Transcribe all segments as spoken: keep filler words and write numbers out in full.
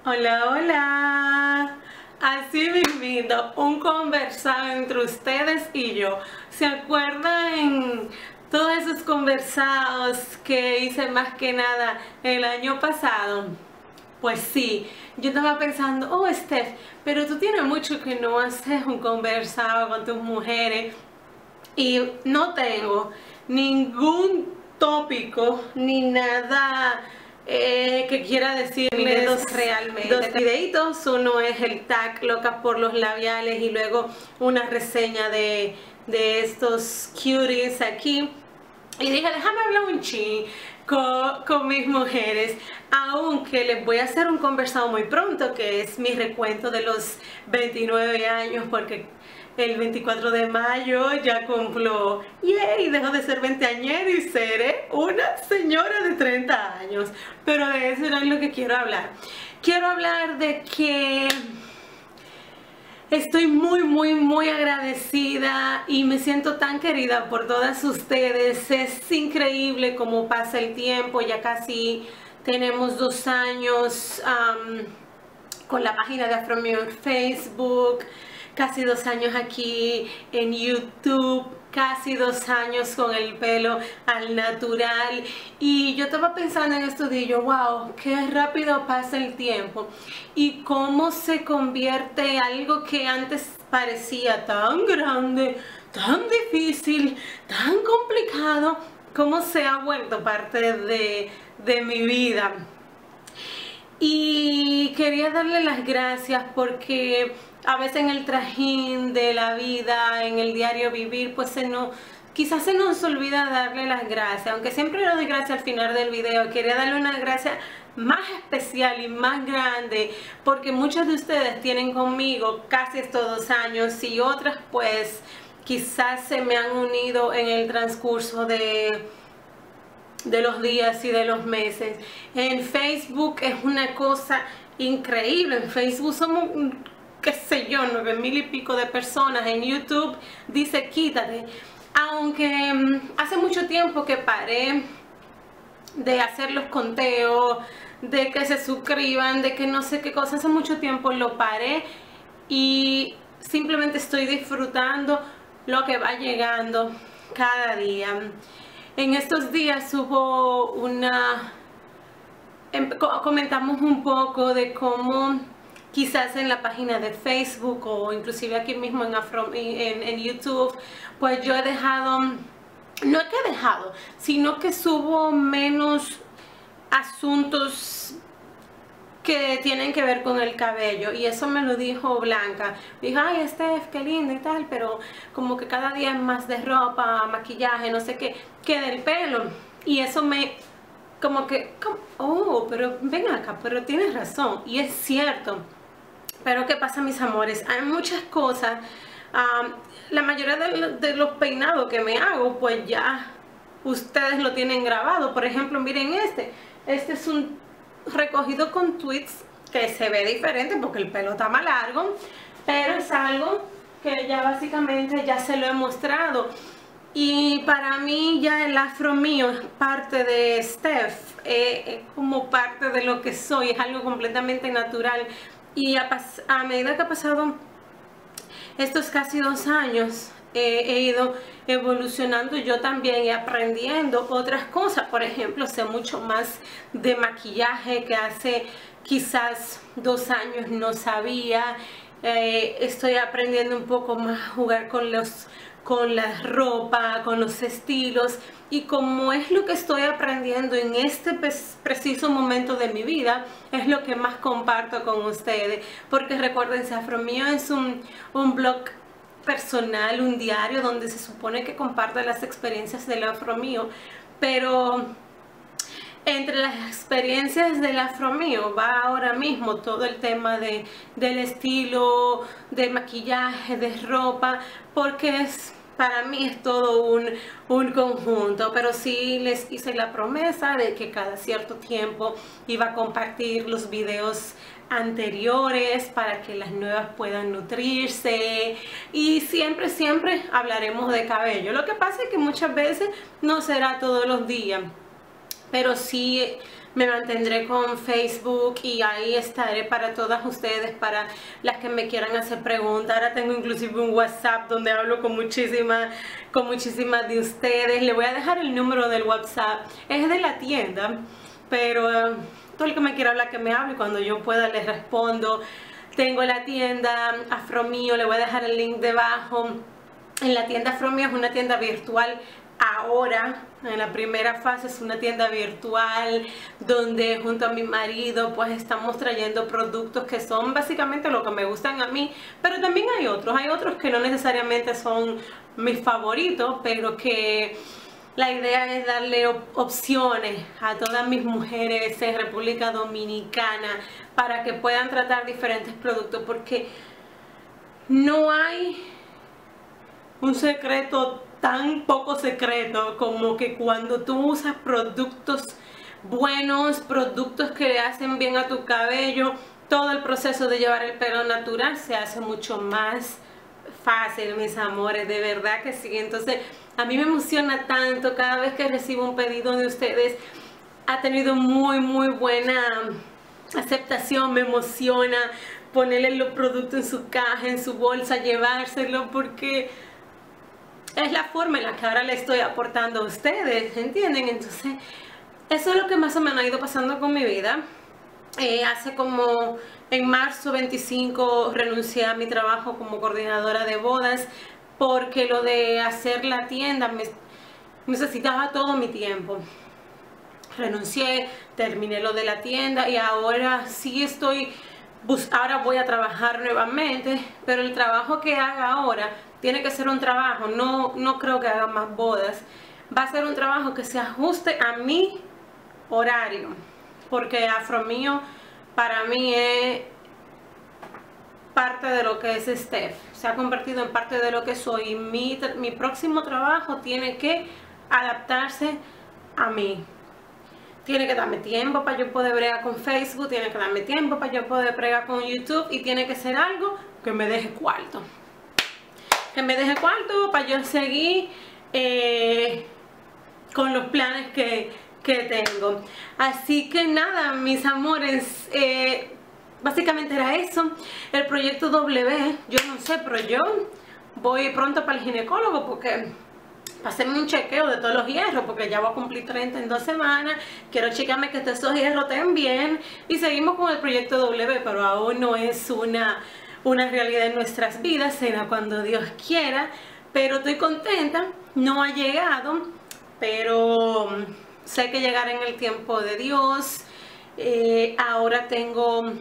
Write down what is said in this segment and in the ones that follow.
Hola, hola. Así mismito, un conversado entre ustedes y yo. ¿Se acuerdan todos esos conversados que hice más que nada el año pasado? Pues sí, yo estaba pensando, oh Steph, pero tú tienes mucho que no haces un conversado con tus mujeres y no tengo ningún tópico ni nada eh, que quiera decirles dos, realmente. Dos videitos, uno es el tag loca por los labiales y luego una reseña de, de estos cuties aquí. Y dije, déjame hablar un chin con, con mis mujeres, aunque les voy a hacer un conversado muy pronto, que es mi recuento de los veintinueve años, porque el veinticuatro de mayo ya cumplo, yay, dejo de ser veinteañera y seré una señora de treinta años. Pero de eso no es lo que quiero hablar. Quiero hablar de que estoy muy, muy, muy agradecida y me siento tan querida por todas ustedes. Es increíble cómo pasa el tiempo. Ya casi tenemos dos años um, con la página de Afromío en Facebook, casi dos años aquí en YouTube, casi dos años con el pelo al natural. Y yo estaba pensando en estos días, yo, wow, qué rápido pasa el tiempo y cómo se convierte algo que antes parecía tan grande, tan difícil, tan complicado, cómo se ha vuelto parte de, de mi vida. Y quería darle las gracias porque a veces en el trajín de la vida, en el diario vivir, pues se nos, quizás se nos olvida darle las gracias. Aunque siempre le doy gracias al final del video, quería darle una gracia más especial y más grande porque muchos de ustedes tienen conmigo casi estos dos años y otras pues quizás se me han unido en el transcurso de de los días y de los meses. En Facebook es una cosa increíble. En Facebook somos, qué sé yo, nueve mil y pico de personas. En YouTube dice quítate. Aunque um, hace mucho tiempo que paré de hacer los conteos, de que se suscriban, de que no sé qué cosa, hace mucho tiempo lo paré y simplemente estoy disfrutando lo que va llegando cada día. En estos días hubo una, comentamos un poco de cómo quizás en la página de Facebook o inclusive aquí mismo en, Afro, en, en YouTube, pues yo he dejado, no es que he dejado, sino que subo menos asuntos que tienen que ver con el cabello, y eso me lo dijo Blanca. Me dijo, ay Steph, qué lindo y tal, pero como que cada día es más de ropa, maquillaje, no sé qué, que del pelo. Y eso me, como que, como, oh, pero ven acá, pero tienes razón, y es cierto. Pero ¿qué pasa, mis amores? Hay muchas cosas, um, la mayoría de, de los peinados que me hago, pues ya ustedes lo tienen grabado. Por ejemplo, miren este, este es un recogido con tweets que se ve diferente porque el pelo está más largo, pero es algo que ya básicamente ya se lo he mostrado. Y para mí ya el afro mío es parte de Steph, eh, es como parte de lo que soy, es algo completamente natural. Y a, a medida que ha pasado estos casi dos años, eh, he ido evolucionando yo también y aprendiendo otras cosas. Por ejemplo, sé mucho más de maquillaje que hace quizás dos años no sabía. Eh, estoy aprendiendo un poco más a jugar con los con la ropa, con los estilos, y como es lo que estoy aprendiendo en este preciso momento de mi vida, es lo que más comparto con ustedes, porque recuérdense, Afromío es un, un blog personal, un diario donde se supone que comparte las experiencias del Afromío, pero entre las experiencias del Afromío va ahora mismo todo el tema de, del estilo, de maquillaje, de ropa, porque es, para mí es todo un, un conjunto. Pero sí les hice la promesa de que cada cierto tiempo iba a compartir los videos anteriores para que las nuevas puedan nutrirse, y siempre, siempre hablaremos de cabello. Lo que pasa es que muchas veces no será todos los días, pero sí me mantendré con Facebook y ahí estaré para todas ustedes, para las que me quieran hacer preguntas. Ahora tengo inclusive un WhatsApp donde hablo con muchísimas con muchísimas de ustedes. Le voy a dejar el número del WhatsApp, es de la tienda, pero uh, todo el que me quiera hablar que me hable, cuando yo pueda les respondo. Tengo la tienda Afromío, le voy a dejar el link debajo. En la tienda Afromío es una tienda virtual. Ahora, en la primera fase, es una tienda virtual donde junto a mi marido pues estamos trayendo productos que son básicamente lo que me gustan a mí, pero también hay otros, hay otros que no necesariamente son mis favoritos, pero que la idea es darle op opciones a todas mis mujeres en República Dominicana para que puedan tratar diferentes productos, porque no hay un secreto tan poco secreto como que cuando tú usas productos buenos, productos que le hacen bien a tu cabello, todo el proceso de llevar el pelo natural se hace mucho más fácil, mis amores, de verdad que sí. Entonces a mí me emociona tanto cada vez que recibo un pedido de ustedes. Ha tenido muy muy buena aceptación, me emociona ponerle los productos en su caja, en su bolsa, llevárselo, porque es la forma en la que ahora le estoy aportando a ustedes, ¿entienden? Entonces, eso es lo que más o menos ha ido pasando con mi vida. Eh, hace como en marzo veinticinco renuncié a mi trabajo como coordinadora de bodas, porque lo de hacer la tienda me necesitaba todo mi tiempo. Renuncié, terminé lo de la tienda y ahora sí estoy, ahora voy a trabajar nuevamente, pero el trabajo que haga ahora tiene que ser un trabajo, no, no creo que haga más bodas. Va a ser un trabajo que se ajuste a mi horario, porque Afromío para mí es parte de lo que es Steph. Se ha convertido en parte de lo que soy. Mi, mi próximo trabajo tiene que adaptarse a mí. Tiene que darme tiempo para yo poder bregar con Facebook, tiene que darme tiempo para yo poder bregar con YouTube y tiene que ser algo que me deje cuarto. Que me deje cuarto para yo seguir eh, con los planes que, que tengo. Así que nada, mis amores, eh, básicamente era eso. El proyecto W, yo no sé, pero yo voy pronto para el ginecólogo porque para hacerme un chequeo de todos los hierros, porque ya voy a cumplir treinta en dos semanas. Quiero chequearme que todos esos hierros estén bien. Y seguimos con el proyecto W, pero aún no es una... una realidad en nuestras vidas, será cuando Dios quiera, pero estoy contenta. No ha llegado, pero sé que llegará en el tiempo de Dios. Eh, ahora tengo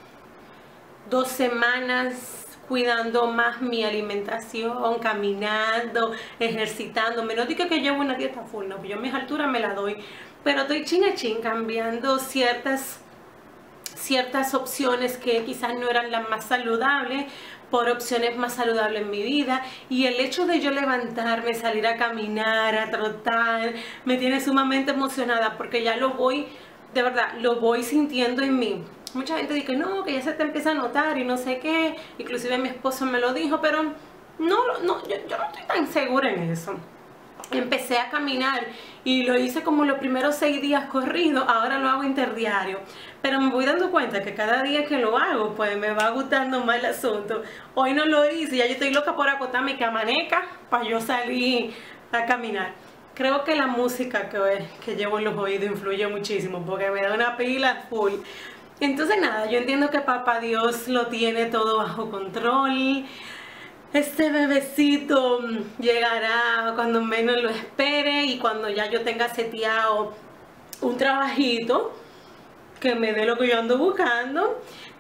dos semanas cuidando más mi alimentación, caminando, ejercitándome. No digo que llevo una dieta full, no, yo a mis alturas me la doy, pero estoy chin a chin cambiando ciertas ciertas opciones que quizás no eran las más saludables por opciones más saludables en mi vida. Y el hecho de yo levantarme, salir a caminar, a trotar, me tiene sumamente emocionada, porque ya lo voy, de verdad, lo voy sintiendo en mí. Mucha gente dice no, que ya se te empieza a notar y no sé qué, inclusive mi esposo me lo dijo, pero no, no yo, yo no estoy tan segura en eso. Empecé a caminar y lo hice como los primeros seis días corridos, ahora lo hago interdiario, pero me voy dando cuenta que cada día que lo hago pues me va gustando más el asunto. Hoy no lo hice, ya yo estoy loca por acotarme que amanezca para yo salir a caminar. Creo que la música que, que llevo en los oídos influye muchísimo porque me da una pila full. Entonces nada, yo entiendo que papá Dios lo tiene todo bajo control. Este bebecito llegará cuando menos lo espere y cuando ya yo tenga seteado un trabajito que me dé lo que yo ando buscando.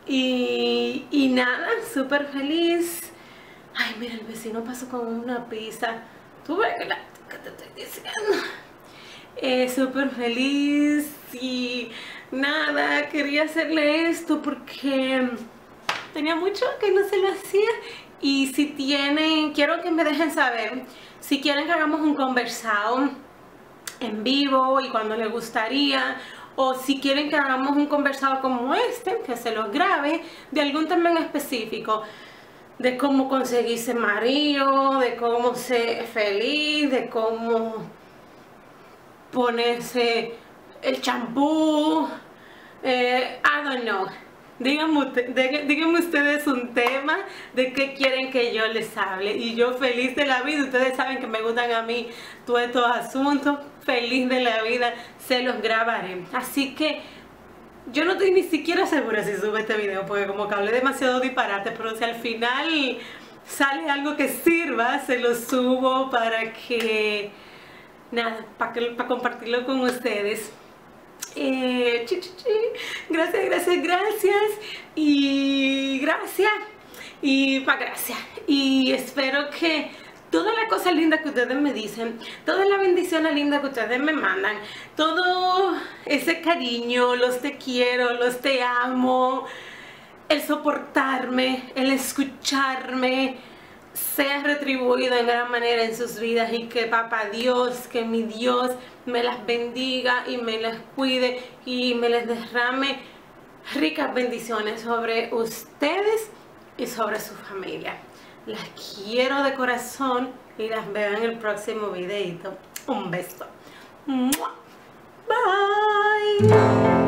Y, y nada, súper feliz. Ay, mira, el vecino pasó con una pizza. ¿Tú ves que, la, que te estoy diciendo? Eh, súper feliz y nada, quería hacerle esto porque tenía mucho que no se lo hacía. Y si tienen, quiero que me dejen saber si quieren que hagamos un conversado en vivo y cuando les gustaría, o si quieren que hagamos un conversado como este, que se los grabe, de algún tema en específico, de cómo conseguirse marido, de cómo ser feliz, de cómo ponerse el champú, eh, I don't know. Díganme, díganme ustedes un tema de qué quieren que yo les hable. Y yo feliz de la vida. Ustedes saben que me gustan a mí todos estos asuntos. Feliz de la vida, se los grabaré. Así que yo no estoy ni siquiera segura si subo este video, porque como que hablé demasiado disparate. Pero si al final sale algo que sirva, se lo subo para que... Nada, para, que, para compartirlo con ustedes. Eh, chi, chi, chi. Gracias, gracias, gracias y gracias y pa' gracias y espero que todas las cosas lindas que ustedes me dicen, todas las bendiciones lindas que ustedes me mandan, todo ese cariño, los te quiero, los te amo, el soportarme, el escucharme, sea retribuido en gran manera en sus vidas, y que papá Dios, que mi Dios me las bendiga y me las cuide y me les derrame ricas bendiciones sobre ustedes y sobre su familia. Las quiero de corazón y las veo en el próximo videito. Un beso. Bye.